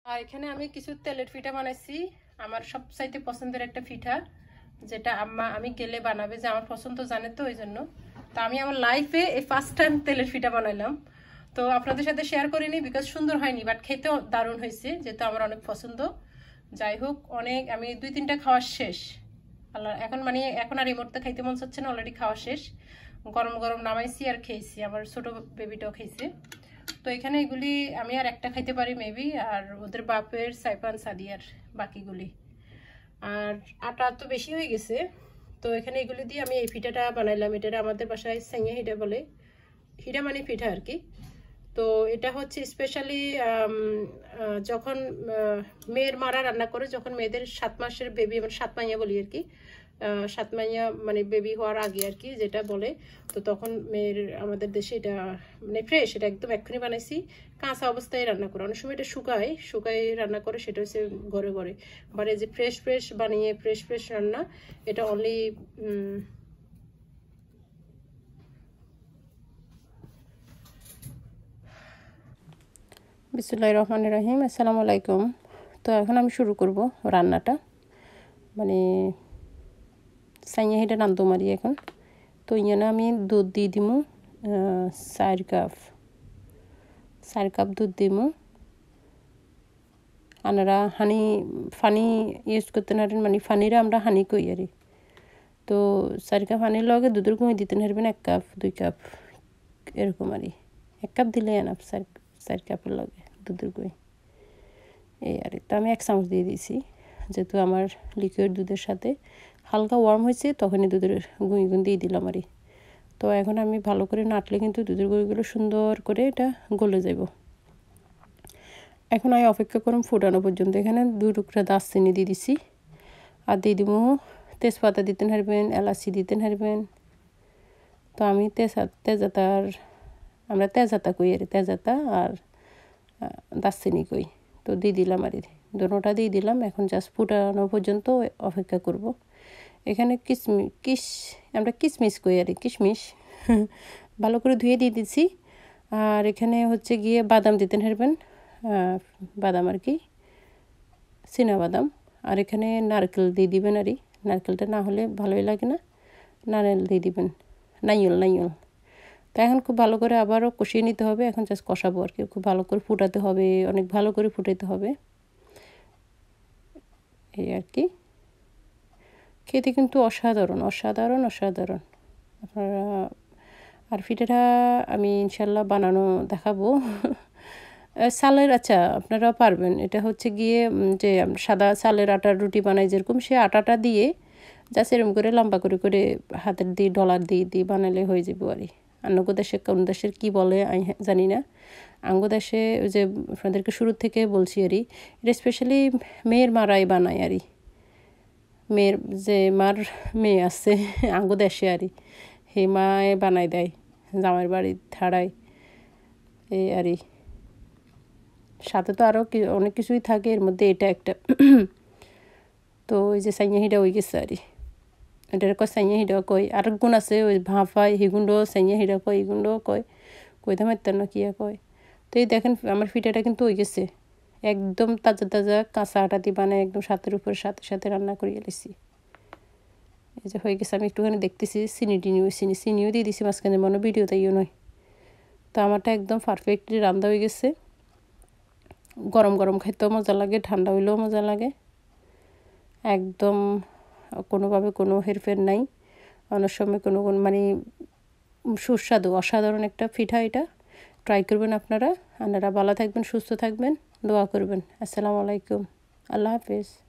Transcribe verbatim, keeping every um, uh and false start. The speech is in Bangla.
আর এখানে আমি কিছু তেলের পিঠা বানাইছি, আমার সবচাইতে পছন্দের একটা পিঠা, যেটা আম্মা আমি গেলে বানাবে, যে আমার পছন্দ জানে তো ওই জন্য। তো আমি আমার লাইফে এই ফার্স্ট টাইম তেলের পিঠা বানাইলাম। তো আপনাদের সাথে শেয়ার করিনি বিকজ সুন্দর হয়নি, বাট খেতেও দারুণ হয়েছে, যেহেতু আমার অনেক পছন্দ। যাই হোক, অনেক আমি দুই তিনটা খাওয়া শেষ আল্লাহ, এখন মানে এখন আর এই মুহূর্তে খাইতে মন চাচ্ছে না, অলরেডি খাওয়া শেষ। গরম গরম নামাইছি আর খেয়েছি, আমার ছোট বেবিটাও খেয়েছে। তো এখানে এগুলি আমি আর একটা খাইতে পারি মেবি, আর ওদের বাপের সাইপান সাদিয়ার বাকিগুলি। আর আটা তো বেশি হয়ে গেছে, তো এখানে এগুলি দিয়ে আমি এই পিঠাটা বানাইলাম। এটা আমাদের বাসায় সাইয়া হিডা বলে, হিডা মানে পিঠা আর কি। তো এটা হচ্ছে স্পেশালি যখন মেয়ের মারা রান্না করে, যখন মেয়েদের সাত মাসের বেবি, মানে সাত মাইয়া বলি আর কি, সাত মাইয়া মানে বেবি হওয়ার আগে আর কি যেটা বলে। তো তখন মেয়ের আমাদের দেশে এটা মানে ফ্রেশ, এটা একদম এক্ষুনি বানাইছি, কাঁচা অবস্থায় রান্না করে। অনেক সময় এটা শুকায় শুকায় রান্না করে, সেটা হচ্ছে ঘরে ঘরে। বাট এই যে ফ্রেশ ফ্রেশ বানিয়ে ফ্রেশ ফ্রেশ রান্না, এটা অনলি বিসমিল্লাহির রহমানির রহিম। আসসালামু আলাইকুম। তো এখন আমি শুরু করব রান্নাটা, মানে সাইয়া হিটা রান্ধো মারি এখন। তো ইয়ানা আমি দুধ দিয়ে দিমু চার কাপ চার কাপ দুধ দিমু। আনারা হানি ফানি ইউজ করতে নারেন, মানে ফানিরা আমরা হানি কই আরি। তো চার কাপ হানির লগে দুধের গুঁড়ি দিতে নারবেন এক কাপ দুই কাপ এরকম আরি। এক কাপ দিলে এনাফ চার চার কাপের লগে দুধের গুঁড়ি এই আর। তো আমি এক চামচ দিয়ে দিয়েছি, যেহেতু আমার লিকুইড দুধের সাথে হালকা ওয়ার্ম হয়েছে, তখনই দুধের গুঁড়ি গুঁড়ি দিয়ে দিলাম আরই। তো এখন আমি ভালো করে নাটলে কিন্তু দুধের গুঁড়িগুলো সুন্দর করে এটা গলে যাব। এখন আমি অপেক্ষা করুন ফুটানো পর্যন্ত। এখানে দুই টুকরা দারচিনি দিয়ে দিছি, আর দিয়ে দিব তেজপাতা দিতে হারবেন, এলাচি দিতে হারবেন। তো আমি তেজা তেজাতার আমরা তেজাতা কই আর, তেজাতা আর দারচিনি কই। তো দিয়ে দিলাম আর দুটোটা দিয়ে দিলাম। এখন জাস্ট ফুটানো পর্যন্ত অপেক্ষা করব। এখানে কিশমিশ কিশ আমরা কিশমিশ কই আর, কিশমিশ ভালো করে ধুয়ে দিয়ে দিচ্ছি। আর এখানে হচ্ছে গিয়ে বাদাম দিতে হারবেন, বাদাম আর কি চীনা বাদাম। আর এখানে নারকেল দিয়ে দিবেন আরই, নারকেলটা না হলে ভালোই লাগে না, নারকেল দিয়ে দিবেন, নাইয়ল নাইয়ল। তো এখন খুব ভালো করে আবারও কষিয়ে নিতে হবে। এখন জাস্ট কষাবো আর কি, খুব ভালো করে ফুটাতে হবে, অনেক ভালো করে ফুটাতে হবে এই আর কি। খেতে কিন্তু অসাধারণ অসাধারণ অসাধারণ আপনারা। আর পিঠাটা আমি ইনশাল্লাহ বানানো দেখাবো। চালের, আচ্ছা আপনারা পারবেন, এটা হচ্ছে গিয়ে যে সাদা চালের আটার রুটি বানাই যেরকম, সে আটাটা দিয়ে জাস্ট এরকম করে লম্বা করে করে হাতের দিয়ে ডলার দিয়ে দিয়ে বানালে হয়ে যাবো আর। অন্য দেশে কোন দেশের কী বলে আমি জানি না। আঙ্গ দেশে ওই যে আপনাদেরকে শুরু থেকে বলছি আরই, এটা স্পেশালি মেয়ের মারাই বানায় আরই, মেয়ের যে মার মেয়ে আছে আঙ্গ দেশে আরই, হে মায়ে বানাই দেয় জামাইয়ের বাড়ি থাড়ায় এই আরই। সাথে তো আরও অনেক কিছুই থাকে, এর মধ্যে এটা একটা। তো ওই যে সাইয়া হিডা হয়ে গেছে আরই, এটার কয় সাইয়া হিডা কয়। আর গুণ আছে ওই ভাফাই, হিগুন্ড সাইয়া হিডা কয়, হিগুন্ড কয়, কইতে মারতেন না কিয়া কয়। তো এই দেখেন আমার পিঠাটা কিন্তু হয়ে গেছে, একদম তাজা তাজা কাঁচা আটা দিয়ে বানায় একদম সাতের উপর সাথে সাথে রান্না করিয়ে এলেছি। এই যে হয়ে গেছে। আমি একটুখানি দেখতেছি চিনি টিনিও চিনি চিনিও দিয়ে দিছি মাঝখানে, মনে ভিডিও তাইও নয়। তো আমারটা একদম পারফেক্টলি রান্না হয়ে গেছে। গরম গরম খাইতেও মজা লাগে, ঠান্ডা হইলেও মজা লাগে, একদম কোনোভাবে কোনো হেরফের নাই। অনেক সময় কোনো মানে সুস্বাদু অসাধারণ একটা পিঠা। এটা ট্রাই করবেন আপনারা। আপনারা ভালো থাকবেন, সুস্থ থাকবেন, দোয়া করবেন। আসসালামু আলাইকুম, আল্লাহ হাফেজ।